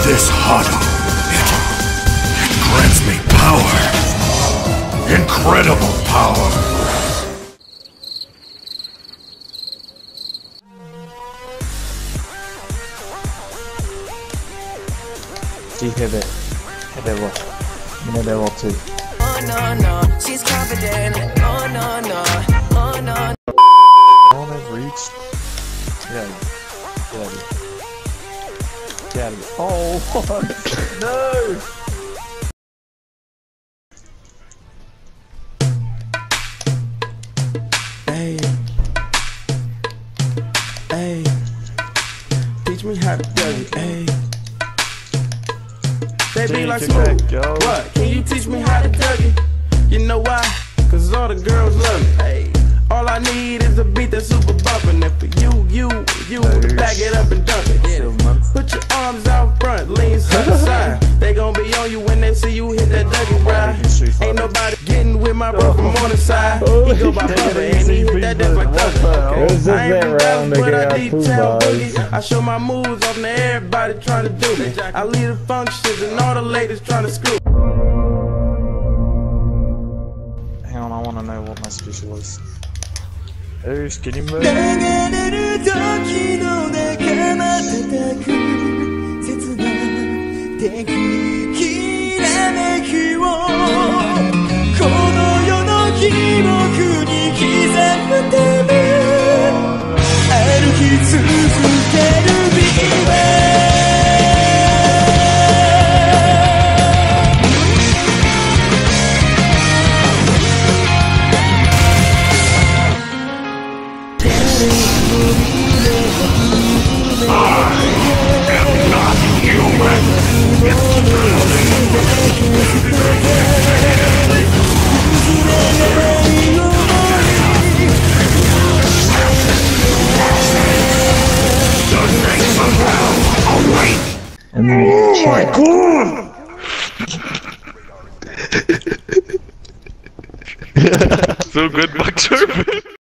This huddle, it grants me power. Incredible power. Do you have it? Have that what? You know that what too. Oh no no, she's confident. Oh no no, oh no. Oh, they've reached. Get out of here. Get out of here. Get out of here. Oh, what? No! Hey, hey, teach me how to do it. Hey, they be like smooth. What? Can you teach me how to do it? You know why? Cause all the girls love me. Hey, all I need is a beat that's super bumpin'. And for you to back it up and dump it. Yeah. Put your arms out front, lean side to side. They gon' be on you when they see you hit that Dougie ride. Ain't nobody getting with my bro from on the side. He go by Beiber and he hit that death like thunder. I ain't from Dallas, but I deep town boogie. I show my moves off to everybody trying to do me. I lead the functions and all the ladies trying to screw. Hang on, I wanna know what my special is. Ooh, skinny move. And then oh my god! So good, Buck Serpent.